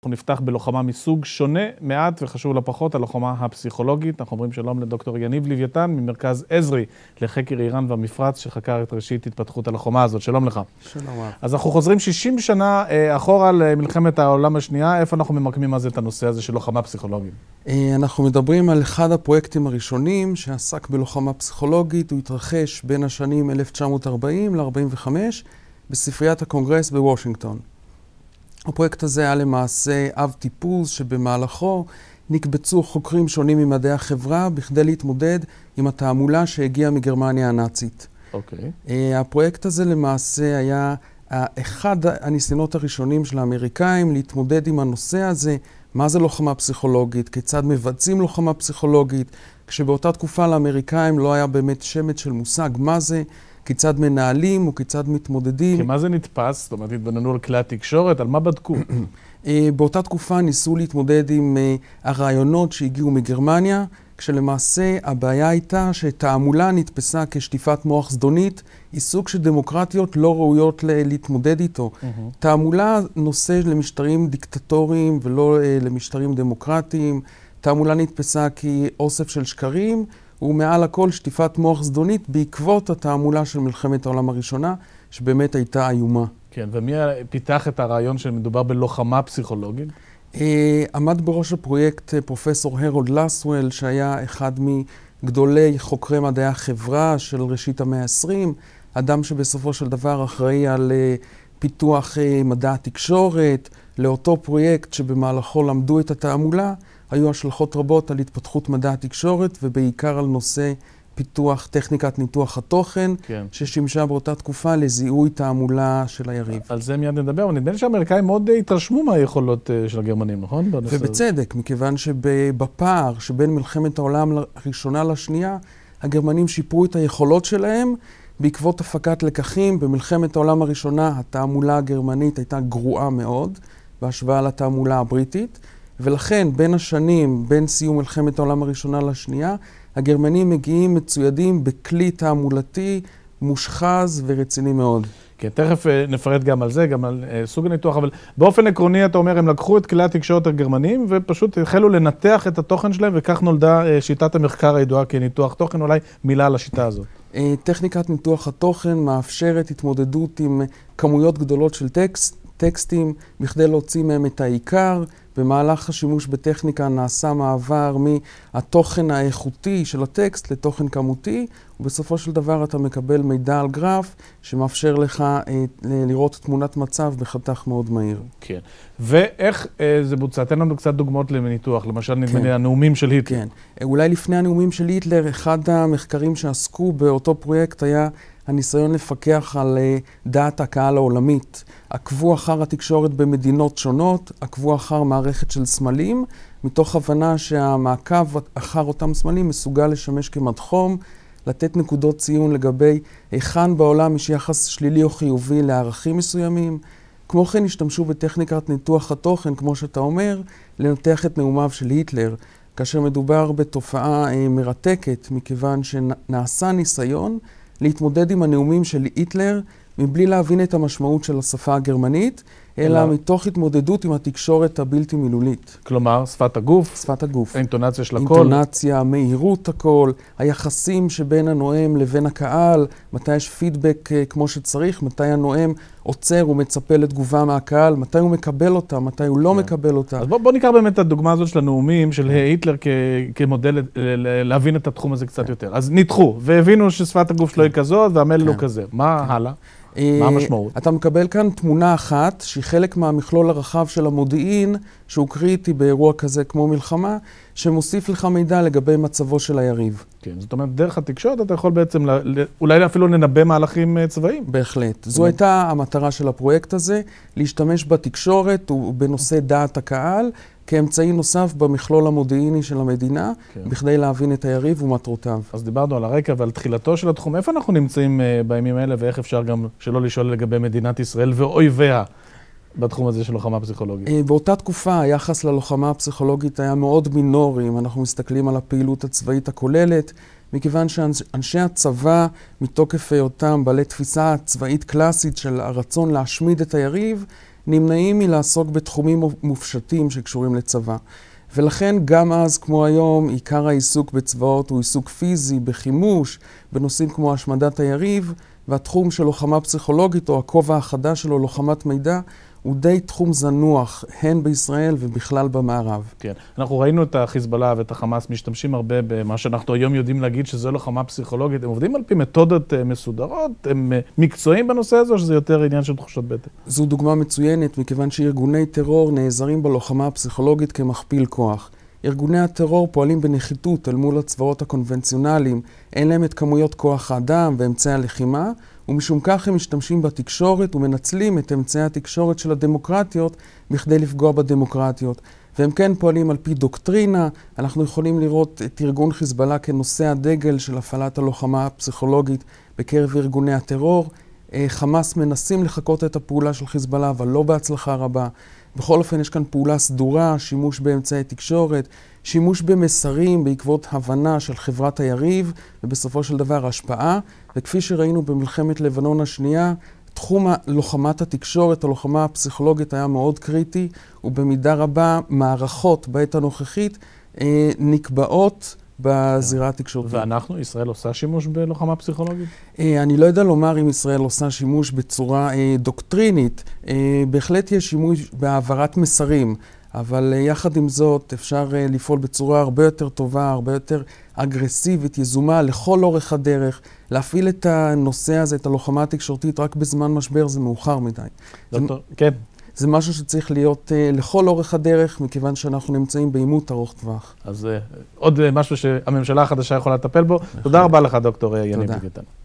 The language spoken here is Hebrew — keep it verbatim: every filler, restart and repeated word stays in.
אנחנו נפתח בלוחמה מסוג שונה מעט וחשוב לפחות, הלוחמה הפסיכולוגית. אנחנו אומרים שלום לדוקטור יניב לוויתן ממרכז עזרי לחקר איראן והמפרץ, שחקר את ראשית התפתחות הלוחמה הזאת. שלום לך. שלום רב. אז אנחנו חוזרים שישים שנה אחורה למלחמת העולם השנייה. איפה אנחנו ממקמים אז את הנושא הזה של לוחמה פסיכולוגית? אנחנו מדברים על אחד הפרויקטים הראשונים שעסק בלוחמה פסיכולוגית. הוא התרחש בין השנים אלף תשע מאות ארבעים ל-ארבעים וחמש בספריית הקונגרס בוושינגטון. הפרויקט הזה היה למעשה אב טיפוס שבמהלכו נקבצו חוקרים שונים ממדעי החברה בכדי להתמודד עם התעמולה שהגיעה מגרמניה הנאצית. אוקיי. Okay. הפרויקט הזה למעשה היה אחד הניסיונות הראשונים של האמריקאים להתמודד עם הנושא הזה, מה זה לוחמה פסיכולוגית, כיצד מבצעים לוחמה פסיכולוגית, כשבאותה תקופה לאמריקאים לא היה באמת שמץ של מושג מה זה, כיצד מנהלים וכיצד מתמודדים. כי מה זה נתפס? זאת אומרת, התבוננו על כלי התקשורת, על מה בדקו? באותה תקופה ניסו להתמודד עם הרעיונות שהגיעו מגרמניה, כשלמעשה הבעיה הייתה שתעמולה נתפסה כשטיפת מוח זדונית, היא סוג שדמוקרטיות לא ראויות להתמודד איתו. תעמולה נושא למשטרים דיקטטוריים ולא למשטרים דמוקרטיים. תעמולה נתפסה כאוסף של שקרים, ומעל הכל שטיפת מוח זדונית בעקבות התעמולה של מלחמת העולם הראשונה, שבאמת הייתה איומה. כן, ומי פיתח את הרעיון שמדובר בלוחמה פסיכולוגית? עמד בראש הפרויקט פרופסור הרולד לסוול, שהיה אחד מגדולי חוקרי מדעי החברה של ראשית המאה ה-עשרים, אדם שבסופו של דבר אחראי על פיתוח מדע התקשורת, לאותו פרויקט שבמהלכו למדו את התעמולה, היו השלכות רבות על התפתחות מדע התקשורת, ובעיקר על נושא פיתוח טכניקת ניתוח התוכן, כן. ששימשה באותה תקופה לזיהוי תעמולה של היריב. על זה מיד נדבר, אבל נדמה לי שהאמריקאים מאוד התרשמו מהיכולות של הגרמנים, נכון? ובצדק, מכיוון שבפער שבין מלחמת העולם הראשונה לשנייה, הגרמנים שיפרו את היכולות שלהם, בעקבות הפקת לקחים. במלחמת העולם הראשונה התעמולה הגרמנית הייתה גרועה מאוד, בהשוואה לתעמולה הבריטית, ולכן בין השנים, בין סיום מלחמת העולם הראשונה לשנייה, הגרמנים מגיעים מצוידים בכלי תעמולתי מושחז ורציני מאוד. כן, תכף נפרט גם על זה, גם על סוג הניתוח, אבל באופן עקרוני אתה אומר, הם לקחו את כלי התקשורת הגרמנים ופשוט החלו לנתח את התוכן שלהם, וכך נולדה שיטת המחקר הידועה כניתוח תוכן. אולי מילה על השיטה הזאת. טכניקת ניתוח התוכן מאפשרת התמודדות עם כמויות גדולות של טקסט, טקסטים, בכדי להוציא מהם את העיקר. במהלך השימוש בטכניקה נעשה מעבר מהתוכן האיכותי של הטקסט לתוכן כמותי, ובסופו של דבר אתה מקבל מידע על גרף שמאפשר לך אה, לראות תמונת מצב בחתך מאוד מהיר. כן. ואיך אה, זה בוצע? תן לנו קצת דוגמאות לניתוח, למשל נדמה לי הנאומים של היטלר. כן. אולי לפני הנאומים של היטלר, אחד המחקרים שעסקו באותו פרויקט היה הניסיון לפקח על דעת הקהל העולמית. עקבו אחר התקשורת במדינות שונות, עקבו אחר מערכת של סמלים, מתוך הבנה שהמעקב אחר אותם סמלים מסוגל לשמש כמדחום, לתת נקודות ציון לגבי היכן בעולם יש יחס שלילי או חיובי לערכים מסוימים. כמו כן השתמשו בטכניקת ניתוח התוכן, כמו שאתה אומר, לנתח את נאומיו של היטלר, כאשר מדובר בתופעה מרתקת, מכיוון שנעשה ניסיון להתמודד עם הנאומים של היטלר מבלי להבין את המשמעות של השפה הגרמנית, אלא אלא מתוך התמודדות עם התקשורת הבלתי מילולית. כלומר, שפת הגוף? שפת הגוף. האינטונציה של הקול? אינטונציה, מהירות הקול, היחסים שבין הנואם לבין הקהל, מתי יש פידבק כמו שצריך, מתי הנואם עוצר ומצפה לתגובה מהקהל, מתי הוא מקבל אותה, מתי הוא לא מקבל אותה. אז בוא, בוא ניקח באמת את הדוגמה הזאת של הנאומים של היטלר כ- כמודל להבין את התחום הזה קצת יותר. אז ניתחו והבינו ששפת הגוף שלו היא כזאת והמלל הוא כזה. מה הלאה? מה המשמעות? אתה מקבל כאן תמונה אחת שהיא חלק מהמכלול הרחב של המודיעין, שהוא קריטי באירוע כזה כמו מלחמה, שמוסיף לך מידע לגבי מצבו של היריב. כן, זאת אומרת, דרך התקשורת אתה יכול בעצם, אולי אפילו לנבא מהלכים צבאיים. בהחלט. זו הייתה המטרה של הפרויקט הזה, להשתמש בתקשורת ובנושא דעת הקהל, כאמצעי נוסף במכלול המודיעיני של המדינה, כן. בכדי להבין את היריב ומטרותיו. אז דיברנו על הרקע ועל תחילתו של התחום. איפה אנחנו נמצאים בימים האלה, ואיך אפשר גם שלא לשאול לגבי מדינת ישראל ואויביה בתחום הזה של לוחמה פסיכולוגית? באותה תקופה היחס ללוחמה הפסיכולוגית היה מאוד מינורי, אם אנחנו מסתכלים על הפעילות הצבאית הכוללת, מכיוון שאנשי הצבא, מתוקף היותם בעלי תפיסה צבאית קלאסית של הרצון להשמיד את היריב, נמנעים מלעסוק בתחומים מופשטים שקשורים לצבא. ולכן גם אז, כמו היום, עיקר העיסוק בצבאות הוא עיסוק פיזי, בחימוש, בנושאים כמו השמדת היריב, והתחום של לוחמה פסיכולוגית, או הכובע החדש שלו, לוחמת מידע, הוא די תחום זנוח, הן בישראל ובכלל במערב. כן. אנחנו ראינו את החיזבאללה ואת החמאס משתמשים הרבה במה שאנחנו היום יודעים להגיד שזו לוחמה פסיכולוגית. הם עובדים על פי מתודות מסודרות, הם מקצועיים בנושא הזה, או שזה יותר עניין של תחושות בטן? זו דוגמה מצוינת, מכיוון שארגוני טרור נעזרים בלוחמה הפסיכולוגית כמכפיל כוח. ארגוני הטרור פועלים בנחיתות אל מול הצבאות הקונבנציונליים, אין להם את כמויות כוח האדם ואמצעי הלחימה, ומשום כך הם משתמשים בתקשורת ומנצלים את אמצעי התקשורת של הדמוקרטיות בכדי לפגוע בדמוקרטיות. והם כן פועלים על פי דוקטרינה, אנחנו יכולים לראות את ארגון חיזבאללה כנושא הדגל של הפעלת הלוחמה הפסיכולוגית בקרב ארגוני הטרור. חמאס מנסים לחקות את הפעולה של חיזבאללה, אבל לא בהצלחה רבה. בכל אופן יש כאן פעולה סדורה, שימוש באמצעי תקשורת, שימוש במסרים בעקבות הבנה של חברת היריב, ובסופו של דבר השפעה. וכפי שראינו במלחמת לבנון השנייה, תחום לוחמת התקשורת, הלוחמה הפסיכולוגית היה מאוד קריטי, ובמידה רבה מערכות בעת הנוכחית אה, נקבעות בזירה התקשורתית. ואנחנו, ישראל עושה שימוש בלוחמה פסיכולוגית? אה, אני לא יודע לומר אם ישראל עושה שימוש בצורה אה, דוקטרינית. אה, בהחלט יש שימוש בהעברת מסרים. אבל יחד עם זאת אפשר לפעול בצורה הרבה יותר טובה, הרבה יותר אגרסיבית, יזומה, לכל אורך הדרך. להפעיל את הנושא הזה, את הלוחמה התקשורתית, רק בזמן משבר זה מאוחר מדי. דוקטור, כן. זה משהו שצריך להיות uh, לכל אורך הדרך, מכיוון שאנחנו נמצאים בעימות ארוך טווח. אז uh, עוד uh, משהו שהממשלה החדשה יכולה לטפל בו. תודה רבה לך, דוקטור יניב דיגיטל.